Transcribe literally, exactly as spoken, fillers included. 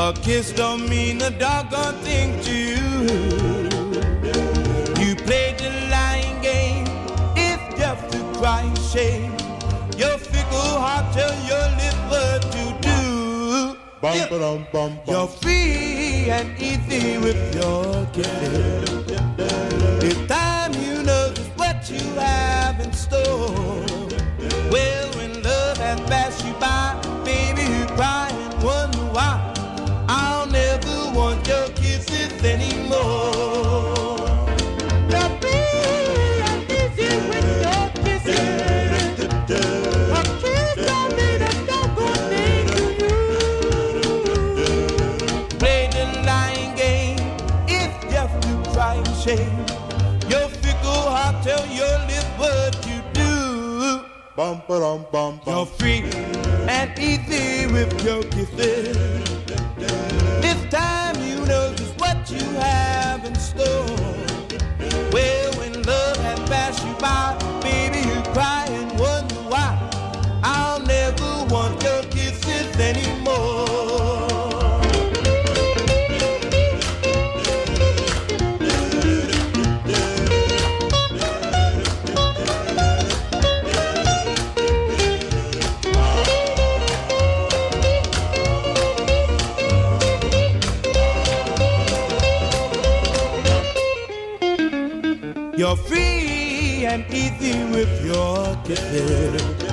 A kiss don't mean a doggone thing to you. You played the lying game, it's just a crying shame. Your fickle heart tells your lips what to do. Bum, yeah. Bum, bum, bum. You're free and easy with your kisses. It's time you know just what you have in store. Well, when love has passed you by, baby, you cry and wonder why. I'll never want your kisses anymore. You're free and easy with your kisses. A kiss don't mean a doggone thing to you. Play the lying game, it's just a crying shame. Your fickle heart tell your lips what you do. Bum, ba-dum, bum, bum. You're free and easy with your kisses. This time you know just what you have in store. Well, when love has passed you by, baby, you cry and wonder why. I'll never want your kisses anymore. You're free and easy with your kisses.